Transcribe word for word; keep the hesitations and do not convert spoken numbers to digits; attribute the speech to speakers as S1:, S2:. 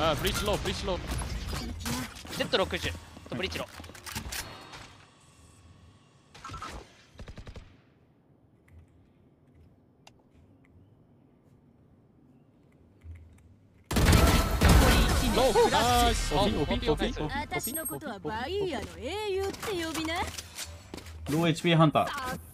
S1: あ、ブリッジロー、ブリッジロー。
S2: ジェットろくじゅうとブリッジロー。
S1: ナイス。
S3: オピオピオピ。
S4: 私のことはバイヤーの英雄って呼びな。
S3: ロー エイチピー ハンター。
S4: さ